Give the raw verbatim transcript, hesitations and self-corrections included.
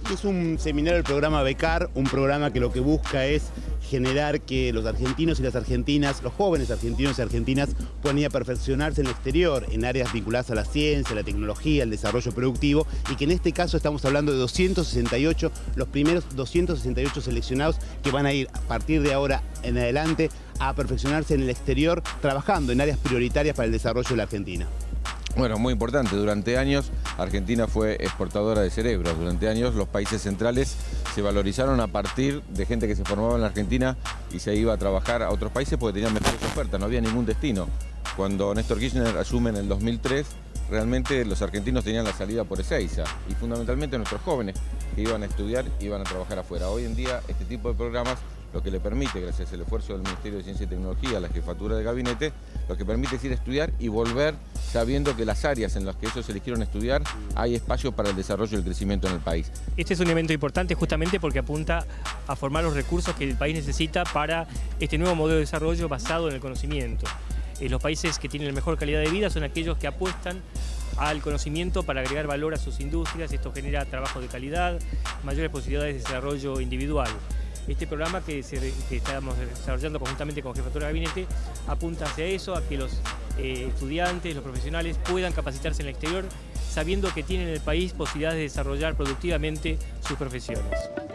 Este es un seminario del programa Becar, un programa que lo que busca es generar que los argentinos y las argentinas, los jóvenes argentinos y argentinas puedan ir a perfeccionarse en el exterior, en áreas vinculadas a la ciencia, la tecnología, el desarrollo productivo, y que en este caso estamos hablando de doscientos sesenta y ocho, los primeros doscientos sesenta y ocho seleccionados que van a ir a partir de ahora en adelante a perfeccionarse en el exterior, trabajando en áreas prioritarias para el desarrollo de la Argentina. Bueno, muy importante. Durante años Argentina fue exportadora de cerebros. Durante años los países centrales se valorizaron a partir de gente que se formaba en la Argentina y se iba a trabajar a otros países porque tenían mejores ofertas, no había ningún destino. Cuando Néstor Kirchner asume en el dos mil tres, realmente los argentinos tenían la salida por Ezeiza y fundamentalmente nuestros jóvenes que iban a estudiar iban a trabajar afuera. Hoy en día este tipo de programas lo que le permite, gracias al esfuerzo del Ministerio de Ciencia y Tecnología, la jefatura de gabinete, lo que permite es ir a estudiar y volver sabiendo que las áreas en las que ellos eligieron estudiar hay espacio para el desarrollo y el crecimiento en el país. Este es un evento importante justamente porque apunta a formar los recursos que el país necesita para este nuevo modelo de desarrollo basado en el conocimiento. Eh, los países que tienen la mejor calidad de vida son aquellos que apuestan al conocimiento para agregar valor a sus industrias. Esto genera trabajo de calidad, mayores posibilidades de desarrollo individual. Este programa que, se, que estamos desarrollando conjuntamente con Jefatura de Gabinete apunta hacia eso, a que los eh, estudiantes, los profesionales puedan capacitarse en el exterior sabiendo que tienen en el país posibilidades de desarrollar productivamente sus profesiones.